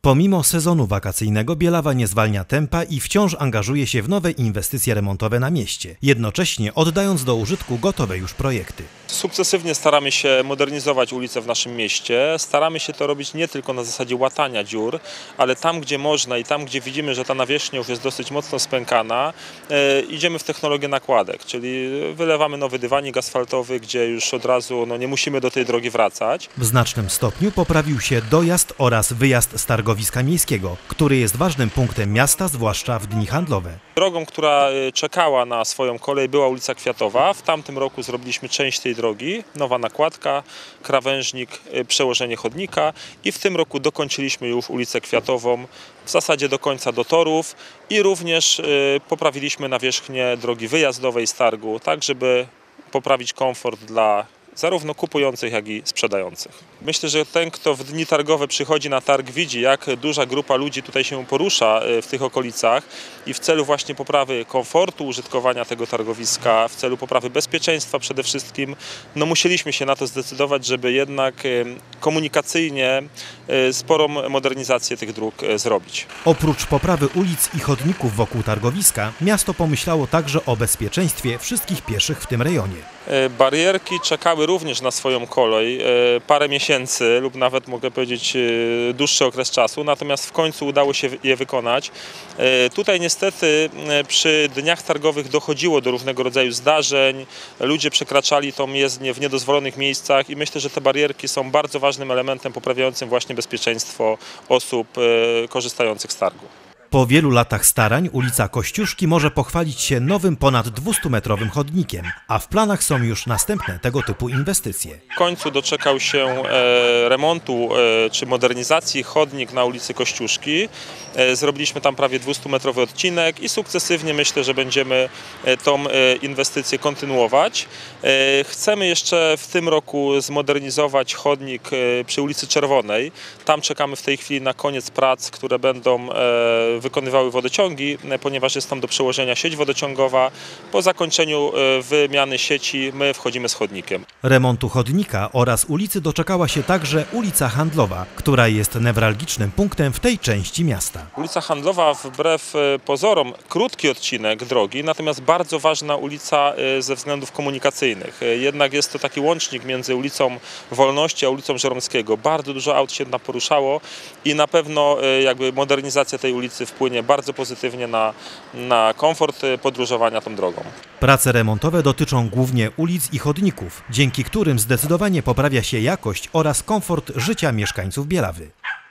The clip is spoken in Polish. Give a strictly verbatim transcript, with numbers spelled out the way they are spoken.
Pomimo sezonu wakacyjnego Bielawa nie zwalnia tempa i wciąż angażuje się w nowe inwestycje remontowe na mieście, jednocześnie oddając do użytku gotowe już projekty. Sukcesywnie staramy się modernizować ulice w naszym mieście. Staramy się to robić nie tylko na zasadzie łatania dziur, ale tam, gdzie można i tam, gdzie widzimy, że ta nawierzchnia już jest dosyć mocno spękana, e, idziemy w technologię nakładek, czyli wylewamy nowy dywanik asfaltowy, gdzie już od razu no, nie musimy do tej drogi wracać. W znacznym stopniu poprawił się dojazd oraz wyjazd z targowiska miejskiego, który jest ważnym punktem miasta, zwłaszcza w dni handlowe. Drogą, która czekała na swoją kolej, była ulica Kwiatowa. W tamtym roku zrobiliśmy część tej drogi, nowa nakładka, krawężnik, przełożenie chodnika i w tym roku dokończyliśmy już ulicę Kwiatową w zasadzie do końca do torów i również poprawiliśmy nawierzchnię drogi wyjazdowej z targu, tak żeby poprawić komfort dla zarówno kupujących, jak i sprzedających. Myślę, że ten, kto w dni targowe przychodzi na targ, widzi, jak duża grupa ludzi tutaj się porusza w tych okolicach i w celu właśnie poprawy komfortu użytkowania tego targowiska, w celu poprawy bezpieczeństwa przede wszystkim, no musieliśmy się na to zdecydować, żeby jednak komunikacyjnie sporą modernizację tych dróg zrobić. Oprócz poprawy ulic i chodników wokół targowiska, miasto pomyślało także o bezpieczeństwie wszystkich pieszych w tym rejonie. Barierki czekały również na swoją kolej parę miesięcy lub nawet mogę powiedzieć dłuższy okres czasu, natomiast w końcu udało się je wykonać. Tutaj niestety przy dniach targowych dochodziło do różnego rodzaju zdarzeń, ludzie przekraczali tą jezdnię w niedozwolonych miejscach i myślę, że te barierki są bardzo ważnym elementem poprawiającym właśnie bezpieczeństwo osób korzystających z targu. Po wielu latach starań ulica Kościuszki może pochwalić się nowym ponad dwustumetrowym chodnikiem, a w planach są już następne tego typu inwestycje. W końcu doczekał się remontu czy modernizacji chodnik na ulicy Kościuszki. Zrobiliśmy tam prawie dwustumetrowy odcinek i sukcesywnie myślę, że będziemy tą inwestycję kontynuować. Chcemy jeszcze w tym roku zmodernizować chodnik przy ulicy Czerwonej. Tam czekamy w tej chwili na koniec prac, które będą wykonywały wodociągi, ponieważ jest tam do przełożenia sieć wodociągowa. Po zakończeniu wymiany sieci my wchodzimy z chodnikiem. Remontu chodnika oraz ulicy doczekała się także ulica Handlowa, która jest newralgicznym punktem w tej części miasta. Ulica Handlowa wbrew pozorom krótki odcinek drogi, natomiast bardzo ważna ulica ze względów komunikacyjnych. Jednak jest to taki łącznik między ulicą Wolności a ulicą Żeromskiego. Bardzo dużo aut się tam poruszało i na pewno jakby modernizacja tej ulicy wpłynie bardzo pozytywnie na, na komfort podróżowania tą drogą. Prace remontowe dotyczą głównie ulic i chodników, dzięki którym zdecydowanie poprawia się jakość oraz komfort życia mieszkańców Bielawy.